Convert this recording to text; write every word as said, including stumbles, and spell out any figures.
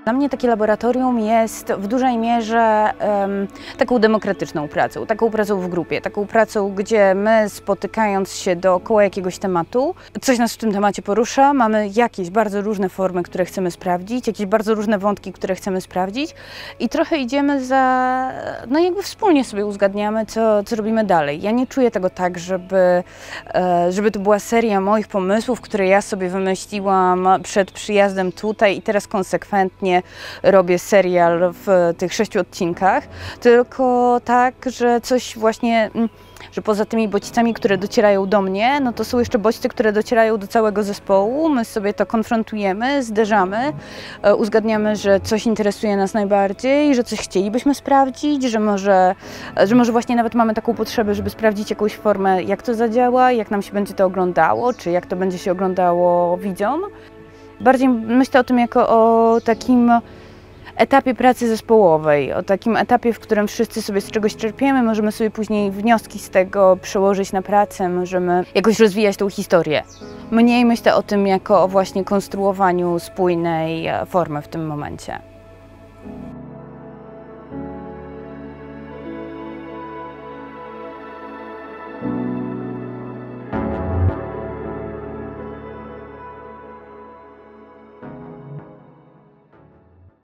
Dla mnie takie laboratorium jest w dużej mierze um, taką demokratyczną pracą, taką pracą w grupie, taką pracą, gdzie my, spotykając się dookoła jakiegoś tematu, coś nas w tym temacie porusza, mamy jakieś bardzo różne formy, które chcemy sprawdzić, jakieś bardzo różne wątki, które chcemy sprawdzić i trochę idziemy za, no jakby wspólnie sobie uzgadniamy, co, co robimy dalej. Ja nie czuję tego tak, żeby, żeby to była seria moich pomysłów, które ja sobie wymyśliłam przed przyjazdem tutaj i teraz konsekwentnie robię serial w tych sześciu odcinkach, tylko tak, że coś właśnie, że poza tymi bodźcami, które docierają do mnie, no to są jeszcze bodźce, które docierają do całego zespołu, my sobie to konfrontujemy, zderzamy, uzgadniamy, że coś interesuje nas najbardziej, że coś chcielibyśmy sprawdzić, że może, że może właśnie nawet mamy taką potrzebę, żeby sprawdzić jakąś formę, jak to zadziała, jak nam się będzie to oglądało, czy jak to będzie się oglądało widzom. Bardziej myślę o tym jako o takim etapie pracy zespołowej, o takim etapie, w którym wszyscy sobie z czegoś czerpiemy, możemy sobie później wnioski z tego przełożyć na pracę, możemy jakoś rozwijać tą historię. Mniej myślę o tym jako o właśnie konstruowaniu spójnej formy w tym momencie.